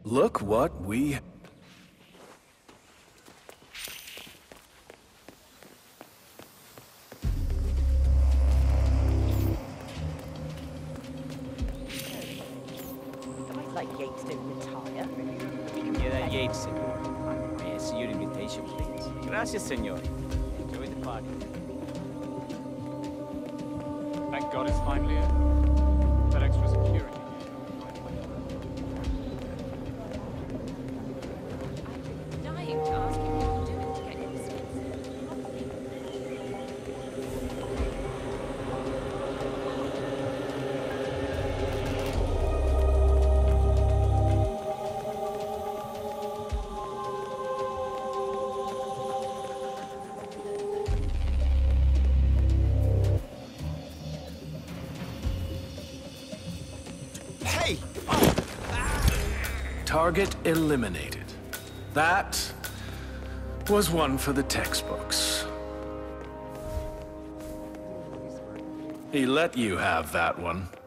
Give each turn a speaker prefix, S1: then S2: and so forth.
S1: Look what we...
S2: Guys like Yates don't retire.
S3: Yeah, that Yates, senor. May I see your invitation, please? Gracias, senor. Enjoy the party.
S4: Thank God it's finally in. That extra security.
S5: Dying to ask you what you're doing to get in.
S1: Hey! Target eliminated. That was one for the textbooks. He let you have that one.